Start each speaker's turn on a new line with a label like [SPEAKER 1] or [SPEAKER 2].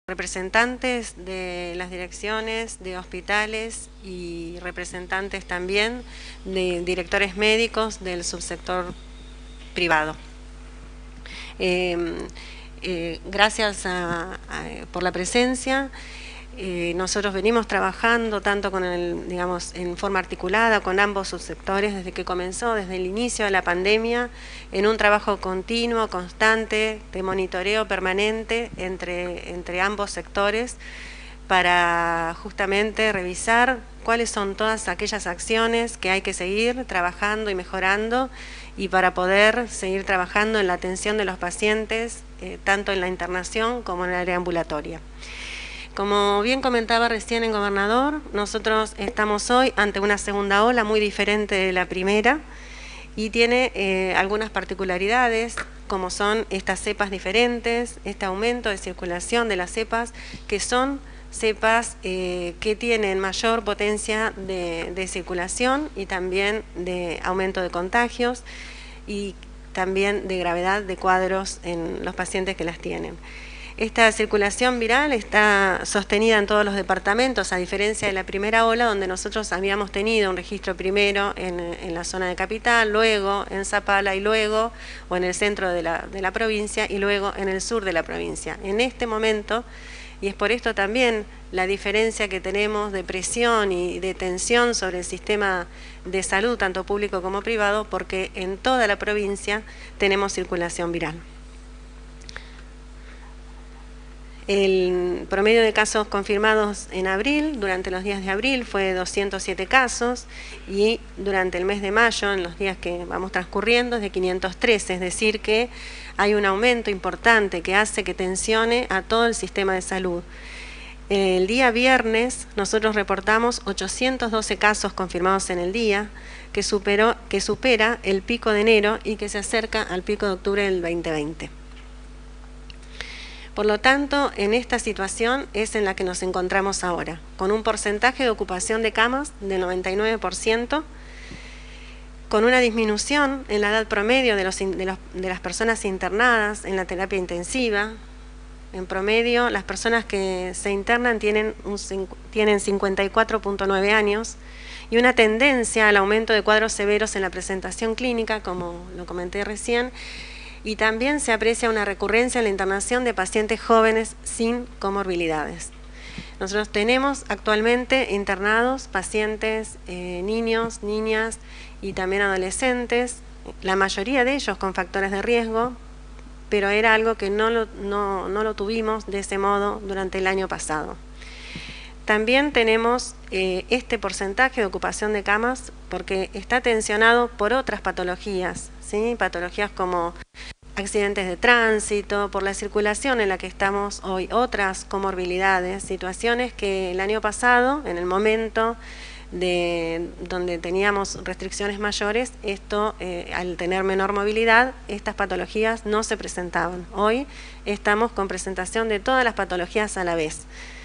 [SPEAKER 1] representantes de las direcciones de hospitales y representantes también de directores médicos del subsector privado. Gracias por la presencia. Nosotros venimos trabajando tanto con en forma articulada con ambos subsectores desde que comenzó, desde el inicio de la pandemia, en un trabajo continuo, constante, de monitoreo permanente entre ambos sectores para justamente revisar cuáles son todas aquellas acciones que hay que seguir trabajando y mejorando y para poder seguir trabajando en la atención de los pacientes, tanto en la internación como en el área ambulatoria. Como bien comentaba recién el gobernador, nosotros estamos hoy ante una segunda ola muy diferente de la primera y tiene algunas particularidades, como son estas cepas diferentes, este aumento de circulación de las cepas, que son cepas que tienen mayor potencia de circulación y también de aumento de contagios y también de gravedad de cuadros en los pacientes que las tienen. Esta circulación viral está sostenida en todos los departamentos, a diferencia de la primera ola, donde nosotros habíamos tenido un registro primero en la zona de capital, luego en Zapala y luego, o en el centro de la provincia, y luego en el sur de la provincia. En este momento, y es por esto también la diferencia que tenemos de presión y de tensión sobre el sistema de salud, tanto público como privado, porque en toda la provincia tenemos circulación viral. El promedio de casos confirmados en abril, durante los días de abril, fue 207 casos y durante el mes de mayo, en los días que vamos transcurriendo, es de 513, es decir que hay un aumento importante que hace que tensione a todo el sistema de salud. El día viernes nosotros reportamos 812 casos confirmados en el día, que supera el pico de enero y que se acerca al pico de octubre del 2020. Por lo tanto, en esta situación es en la que nos encontramos ahora, con un porcentaje de ocupación de camas del 99%, con una disminución en la edad promedio de las personas internadas en la terapia intensiva. En promedio, las personas que se internan tienen 54.9 años y una tendencia al aumento de cuadros severos en la presentación clínica, como lo comenté recién, y también se aprecia una recurrencia en la internación de pacientes jóvenes sin comorbilidades. Nosotros tenemos actualmente internados pacientes, niños, niñas y también adolescentes, la mayoría de ellos con factores de riesgo, pero era algo que no lo tuvimos de ese modo durante el año pasado. También tenemos este porcentaje de ocupación de camas porque está tensionado por otras patologías, ¿sí? Patologías como accidentes de tránsito, por la circulación en la que estamos hoy, otras comorbilidades, situaciones que el año pasado, en el momento donde teníamos restricciones mayores, al tener menor movilidad, estas patologías no se presentaban. Hoy estamos con presentación de todas las patologías a la vez.